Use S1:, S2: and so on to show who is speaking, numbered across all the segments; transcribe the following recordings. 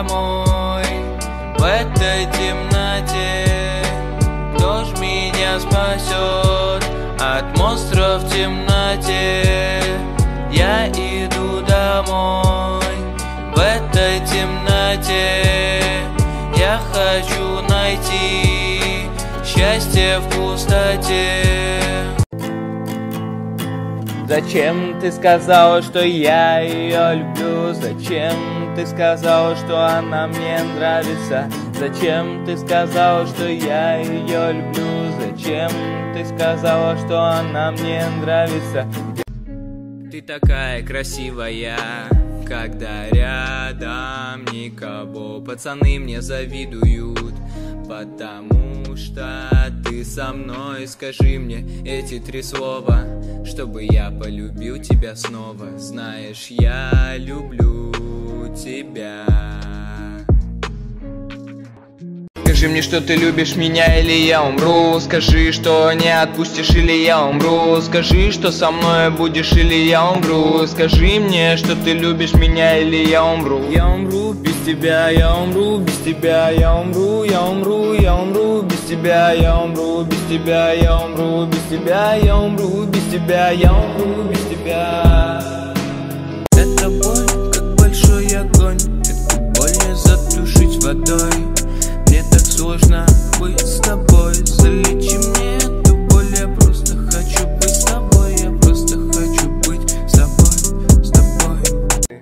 S1: домой в этой темноте. Кто ж меня спасет от монстров в темноте? Я иду домой в этой темноте. Я хочу найти счастье в пустоте. Зачем ты сказала, что я ее люблю? Зачем ты сказала, что она мне нравится? Зачем ты сказала, что я ее люблю? Зачем ты сказала, что она мне нравится? Ты такая красивая, когда рядом никого. Пацаны мне завидуют, потому что ты со мной. Скажи мне эти 3 слова, чтобы я полюбил тебя снова. Знаешь, я люблю тебя. Скажи мне, что ты любишь меня, или я умру. Скажи, что не отпустишь, или я умру. Скажи, что со мной будешь, или я умру. Скажи мне, что ты любишь меня, или я умру. Я умру без тебя, я умру без тебя, я умру, я умру, я умру без тебя, я умру без тебя, я умру без тебя, я умру без тебя, я умру без тебя. Это боль, как большой огонь, эту боль не затушить водой. Мне так сложно быть с тобой. Залечи мне эту боль. Я просто хочу быть с тобой. Я просто хочу быть с тобой, с тобой.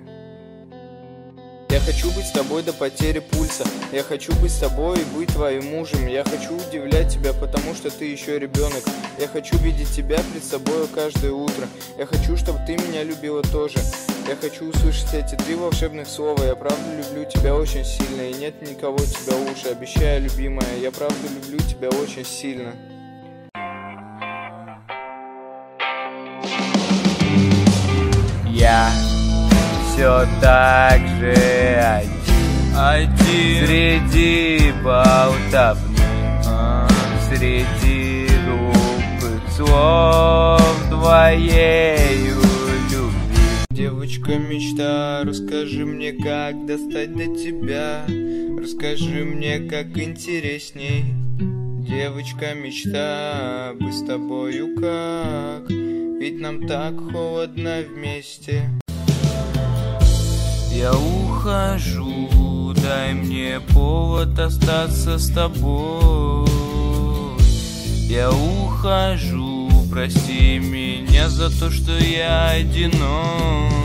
S1: Я хочу быть с тобой до потери пульса. Я хочу быть с тобой и быть твоим мужем. Я хочу удивлять тебя, потому что ты еще ребенок. Я хочу видеть тебя пред собой каждое утро. Я хочу, чтобы ты меня любила тоже. Я хочу услышать эти 3 волшебных слова. Я правда люблю тебя очень сильно, и нет никого тебя лучше. Обещаю, любимая, я правда люблю тебя очень сильно. Я все так же один среди болтовни, среди глупых слов твоею любви. Девочка мечта, расскажи мне, как достать до тебя. Расскажи мне, как интересней. Девочка мечта, быть с тобою как? Ведь нам так холодно вместе. Я ухожу, дай мне повод остаться с тобой. Я ухожу, прости меня за то, что я одинок.